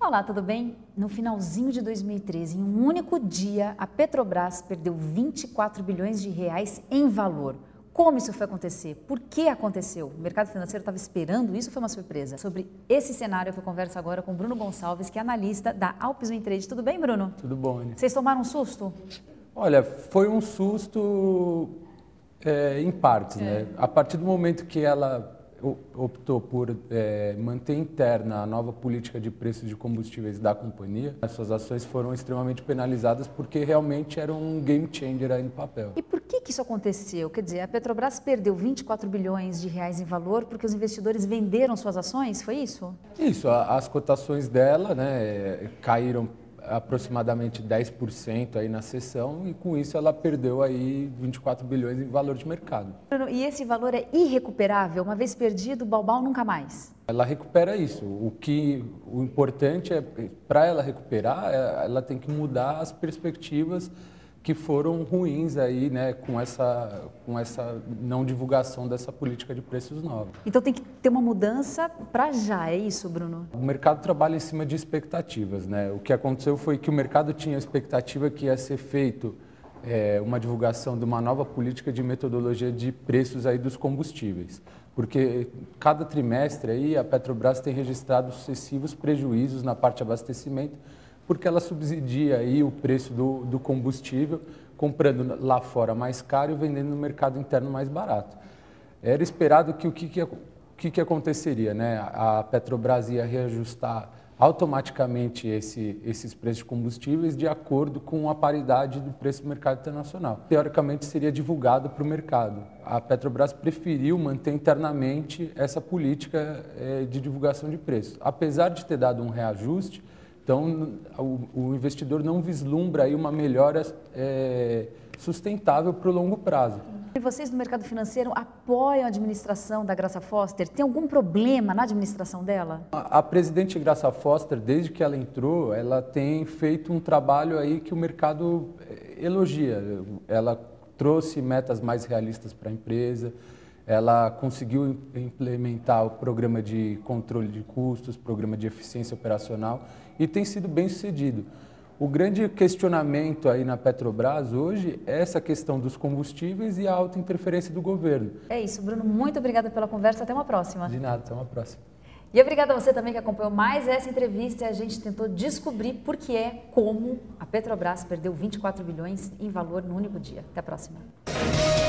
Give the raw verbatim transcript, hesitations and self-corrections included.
Olá, tudo bem? No finalzinho de dois mil e treze, em um único dia, a Petrobras perdeu vinte e quatro bilhões de reais em valor. Como isso foi acontecer? Por que aconteceu? O mercado financeiro estava esperando isso ou foi uma surpresa? Sobre esse cenário, eu converso agora com Bruno Gonçalves, que é analista da Alpes Wintrade. Tudo bem, Bruno? Tudo bom, Anny. Vocês tomaram um susto? Olha, foi um susto é, em partes, é. né? A partir do momento que ela optou por é, manter interna a nova política de preços de combustíveis da companhia, as suas ações foram extremamente penalizadas porque realmente era um game changer aí no papel. E por que que isso aconteceu? Quer dizer, a Petrobras perdeu vinte e quatro bilhões de reais em valor porque os investidores venderam suas ações, foi isso? Isso, as cotações dela, né, caíram aproximadamente dez por cento aí na sessão e com isso ela perdeu aí vinte e quatro bilhões em valor de mercado. E esse valor é irrecuperável? Uma vez perdido, balbal nunca mais? Ela recupera isso. O que o importante é, para ela recuperar, ela tem que mudar as perspectivas que foram ruins aí, né, com essa, com essa não divulgação dessa política de preços nova. Então tem que ter uma mudança para já, é isso, Bruno? O mercado trabalha em cima de expectativas, né? O que aconteceu foi que o mercado tinha a expectativa que ia ser feito é, uma divulgação de uma nova política de metodologia de preços aí dos combustíveis, porque cada trimestre aí a Petrobras tem registrado sucessivos prejuízos na parte de abastecimento, porque ela subsidia aí o preço do, do combustível, comprando lá fora mais caro e vendendo no mercado interno mais barato. Era esperado que o que, que, que, que aconteceria, né? A Petrobras ia reajustar automaticamente esse, esses preços de combustíveis de acordo com a paridade do preço do mercado internacional. Teoricamente seria divulgado para o mercado. A Petrobras preferiu manter internamente essa política eh, de divulgação de preços. Apesar de ter dado um reajuste, então, o, o investidor não vislumbra aí uma melhora é, sustentável para o longo prazo. E vocês no mercado financeiro apoiam a administração da Graça Foster? Tem algum problema na administração dela? A, a presidente Graça Foster, desde que ela entrou, ela tem feito um trabalho aí que o mercado elogia. Ela trouxe metas mais realistas para a empresa. Ela conseguiu implementar o programa de controle de custos, programa de eficiência operacional e tem sido bem sucedido. O grande questionamento aí na Petrobras hoje é essa questão dos combustíveis e a alta interferência do governo. É isso, Bruno. Muito obrigada pela conversa. Até uma próxima. De nada, até uma próxima. E obrigada a você também que acompanhou mais essa entrevista. A gente tentou descobrir por que é, como a Petrobras perdeu vinte e quatro bilhões em valor no único dia. Até a próxima.